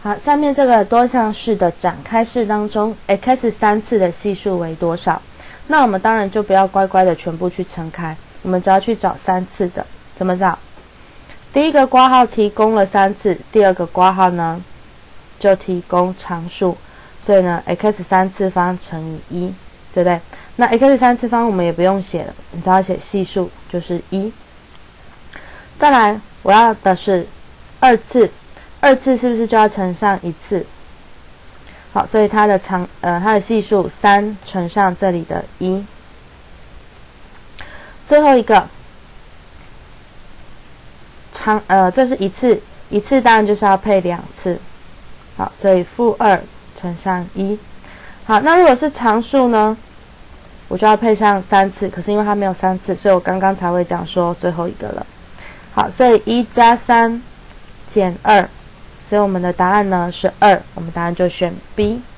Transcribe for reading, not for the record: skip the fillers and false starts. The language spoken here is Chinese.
好，下面这个多项式的展开式当中 ，x 3次的系数为多少？那我们当然就不要乖乖的全部去乘开，我们只要去找3次的。怎么找？第一个括号提供了3次，第二个括号呢就提供常数，所以呢 x 3次方乘以1，对不对？那 x 3次方我们也不用写了，你只要写系数就是1。再来，我要的是2次。2次是不是就要乘上1次？好，所以它的系数3乘上这里的1。最后一个这是1次，1次当然就是要配2次。好，所以-2乘上1。好，那如果是常数呢，我就要配上3次，可是因为它没有3次，所以我刚刚才会讲说最后一个了。好，所以1加3减2。所以我们的答案呢是2，我们答案就选 B。